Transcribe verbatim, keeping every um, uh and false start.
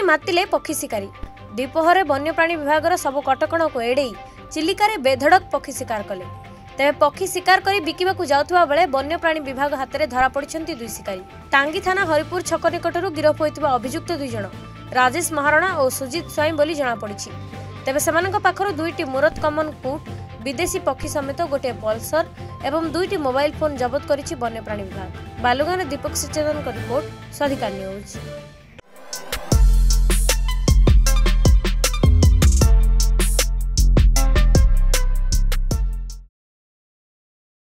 मातिले पक्षी शिकारी। द्विपहरे वन्यप्राणी विभाग सब कटकणा को एड़े चिलिकार बेधड़क पक्षी शिकार कले। तेज पक्षी शिकार कर बिकवा जाउथुवा बेले वन्यप्राणी विभाग हाथ में धरा पड़िछन्ति दुई शिकारी। टांगी थाना हरिपुर छक निकटरू गिरफ होइतिबा अभियुक्त दुई जण राजेश महारणा और सुजित स्वाई बोली जना पड़िछि। तेबे सेमानक पाखरु दुईटी मुरत कमन कुट विदेशी पक्षी समेत गोटे पल्सर एवं दुईटी मोबाइल फोन जबत करिछि वन्यप्राणी विभाग। बालुगांव दीपक सचेतन रिपोर्ट स्वाधिकार न्यूज।